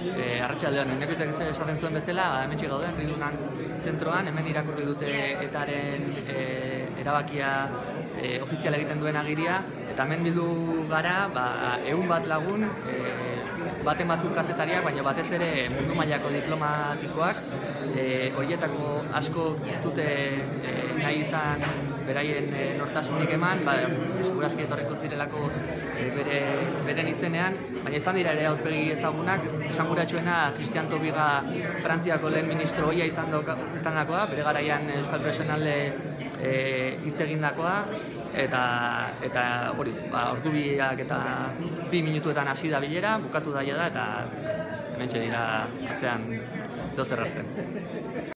Arratsaldean, nekoitzak esaten zuen bezala, hementxe gaude, Ridunant zentroan, hemen irakurri dute etaren erabakia ofiziala egiten duen agiria, eta hemen bildu gara 100 lagun, baten batzuk kazetariak, baina batez ere mundu mailako diplomatikoak, horietako asko ez dute nahi izan beraien nortasunik eman, segurazki etorriko zirelako beren izenean, baina izan dira ere aurpegi ezagunak, esanguratsuena Christian Taubira Frantziako lehen ministro ohia izan dakoa, bere garaian Euskal Profesionale hitz egindakoa, eta hori, ordubiak eta 2 minutuetan hasi da bilera, bukatu daia da, eta hementxe dira atzean zeozer hartzen.